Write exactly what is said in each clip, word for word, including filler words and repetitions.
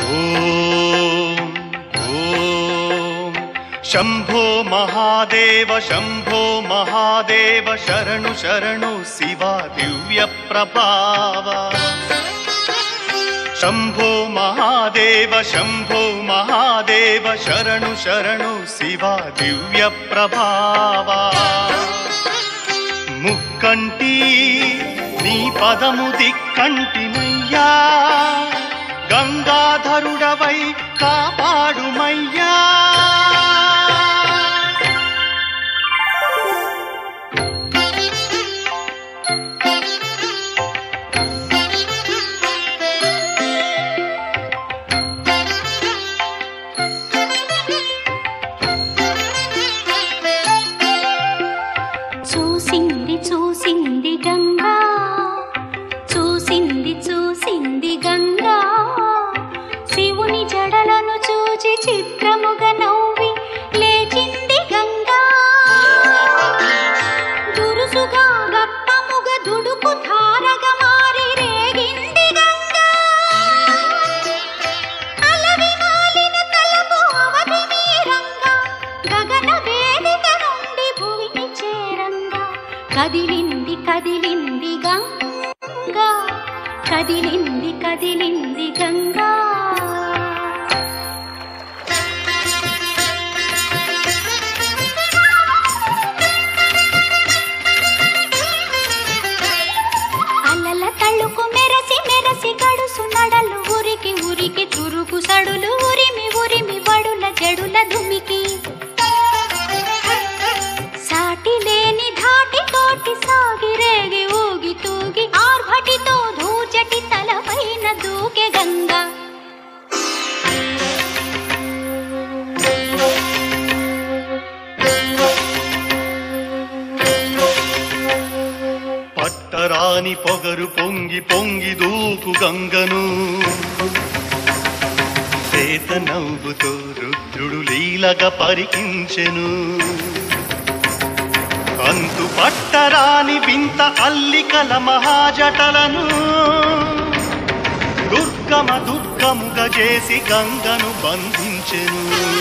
शंभो महादेव शंभो महादेव शरणु शरणु शिवा दिव्य प्रभाव शंभो महादेव शंभो महादेव शरणु शरणु शिवा दिव्य प्रभाव मुक्कंटी नी पदमु दिक्कंटिनय्या गंगाधरुडवै कापाडुमय्या కదిలింది కదిలింది గంగా కదిలింది కదిలింది గంగా అలల తళ్ళుకు మెరసి మెరసి గడుసు నడలు ఉరికి ఉరికి చురుకు సడులు ఉరిమి ఉరిమి బడుల జడుల దుమికి సాటి లేని ధాటి తోటి సాగి రేగి ఊగి తూగి ఆర్భటితో ధూజటి తలపైన దూకే గంగా పట్టరాని పొగరు పొంగి పొంగి దూకు గంగను పేత నవ్వుతో రుద్రుడు లీలగా పరికించెను అంతు పట్టరాని వింత అల్లికల మహాజటలను దుర్గమ దుర్గముగా చేసి గంగను బంధించెను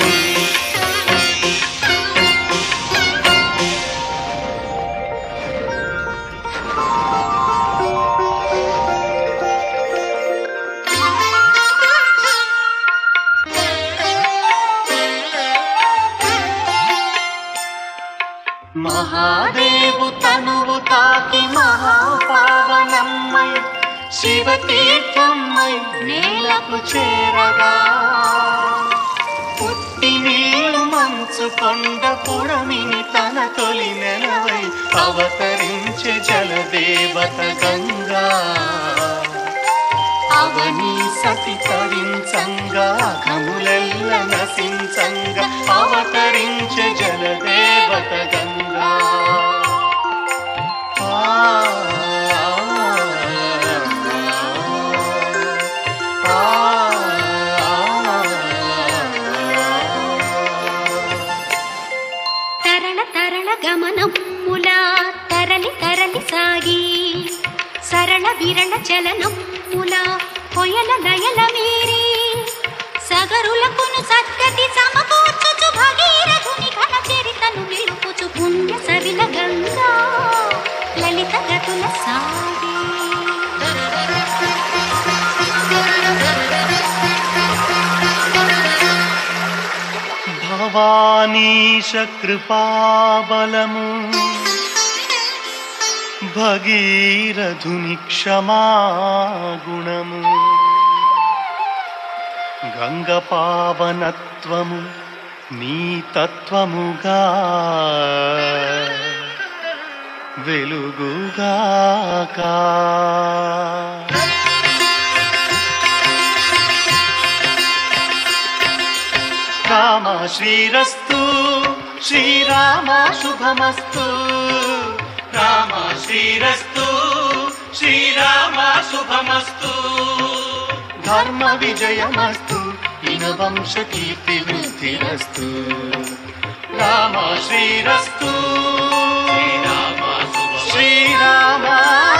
महादेवु तनुवु ताकि महापावनम्मय शिवतीर्थम्मय नेलकु चेरगा पुट्टि नीळु मंचु कोंड पुडमिनि तन तोलि नेलवै अवतरिंचे जलदेवत गंगा అవని సతి తరించంగా ఘములెల్ల నసించంగా అవతరించే జలదేవత గంగా తరళ తరళ గమనములా తరలి తరలి సాగి సరళ విరళ చలనములా కొయల నయల మీరి సగరులకును సద్గతి సమకూర్చుచు భగీరథుని ఘన చరితను నిలుపుచు పుణ్య సవిల గంగా లలిత గతుల సాగి భవానీశ కృపాబలము భగీరథుని క్షమాగుణము గంగ పావనత్వము నీ తత్వముగా వెలుగుగాక రామ శ్రీరస్తు శ్రీరామ శుభమస్తు రామ శ్రీరస్తు శ్రీరామ శుభమస్తు ధర్మ విజయమస్తు ఇన వంశ కీర్తి వృద్ధిరస్తు రామ శ్రీరస్తు శ్రీరామ శ్రీరామ